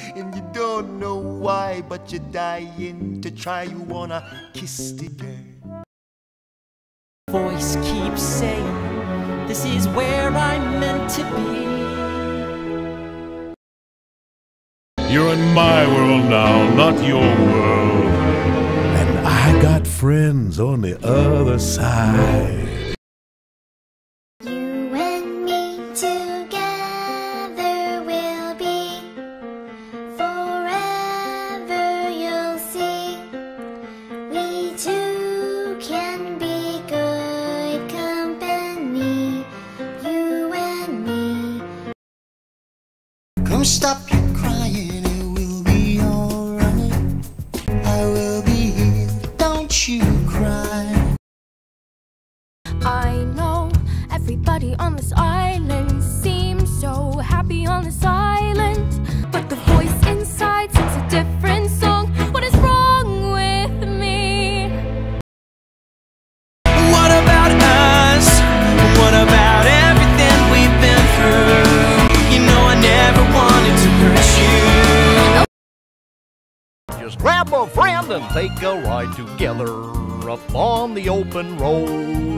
and you don't know why, but you're dying to try. You wanna kiss the girl. Voice keeps saying, this is where I'm meant to be. You're in my world now, not your world. And I got friends on the other side. You and me together will be forever, you'll see. We two can be good company, you and me. Come stop your crying, it will be alright. I will be here, don't you cry. I know everybody on this island seems so happy on this island, but the voice inside sings a different song. What is wrong with me? What about us? What about everything we've been through? You know I never wanted to hurt you. Just grab a friend and take a ride together up on the open road.